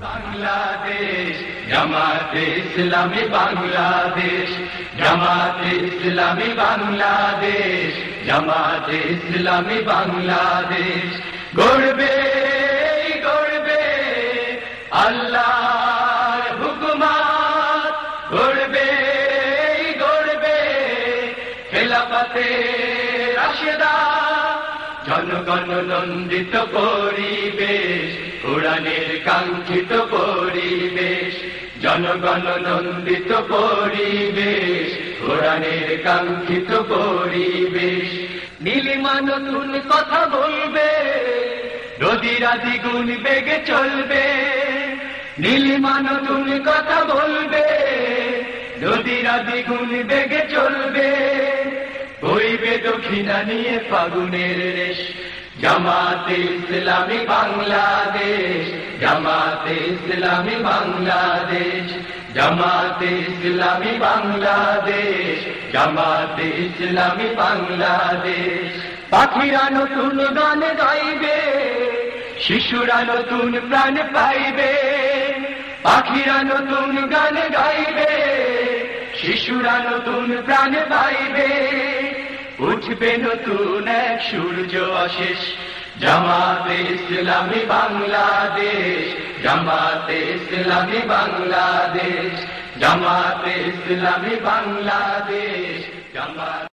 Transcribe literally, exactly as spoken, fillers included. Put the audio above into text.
বাংলাদেশ জামাতে ইসলামী বাংলাদেশ, জামাতে ইসলামী বাংলাদেশ, জামাতে ইসলামী বাংলাদেশ গড়বে গড়বে আল্লাহর হুকুমত, গড়বে গড়বে খেলাফতে রাশেদা, জনগণ নন্দিত পরিবেশ, কোরআনের কাঙ্ক্ষিত পরিবেশ, জনগণ নন্দিত পরিবেশ, কোরআনের কাঙ্ক্ষিত পরিবেশ। নীলিমা নতুন কথা বলবে, নদীরা দ্বিগুণ বেগে চলবে, নীলিমা নতুন কথা বলবে, নদীরা দ্বিগুণ বেগে চলবে, বইবে দক্ষিণা নিয়ে ফাগুনের রেশ। জামাতে ইসলামী বাংলাদেশ, জামাতে ইসলামী বাংলাদেশ, জামাতে ইসলামী বাংলাদেশ, জামাতে ইসলামী বাংলাদেশ। পাখিরা নতুন গান গাইবে, শিশুরা নতুন প্রাণ পাইবে, পাখিরা নতুন গান গাইবে, শিশুরা নতুন প্রাণ পাইবে, উঠবে নতুন এক সূর্য অশেষ। জামাতে ইসলামী বাংলাদেশ, জামাতে ইসলামী বাংলাদেশ, জামাতে ইসলামী বাংলাদেশ, জামাত